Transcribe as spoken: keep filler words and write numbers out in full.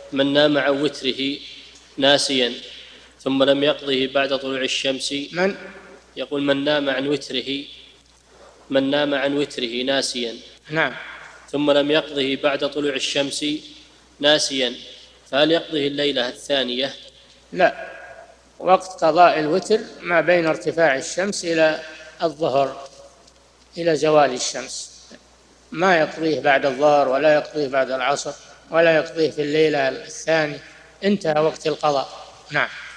من نام عن وتره ناسيا ثم لم يقضه بعد طلوع الشمس. من يقول من نام عن وتره من نام عن وتره ناسيا نعم ثم لم يقضه بعد طلوع الشمس ناسيا، فهل يقضه الليلة الثانية؟ لا، وقت قضاء الوتر ما بين ارتفاع الشمس إلى الظهر، إلى زوال الشمس، ما يقضيه بعد الظهر ولا يقضيه بعد العصر ولا يقضيه في الليلة الثانية، انتهى وقت القضاء. نعم.